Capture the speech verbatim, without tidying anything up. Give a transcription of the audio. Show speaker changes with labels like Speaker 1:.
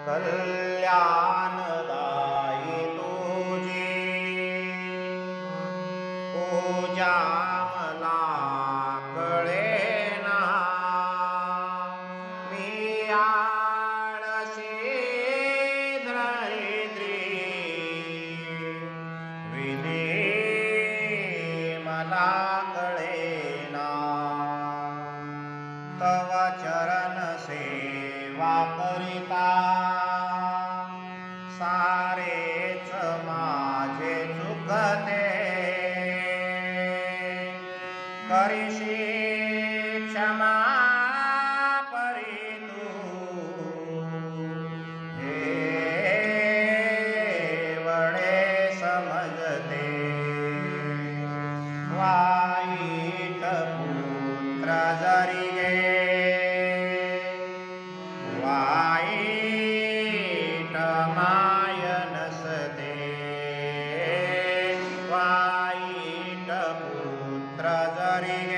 Speaker 1: कल्याणदायी तुझी पूजा मला कळेना, मी आळशी दरिद्री विधी मला कळेना। तव चरण सेवा करिता सारेच माझे चुकते, करिशी क्षमा परी तू देवळे समजते। वाईट पुत्र जरी गे वाईट माय नसते, वाईट पुत्र जरी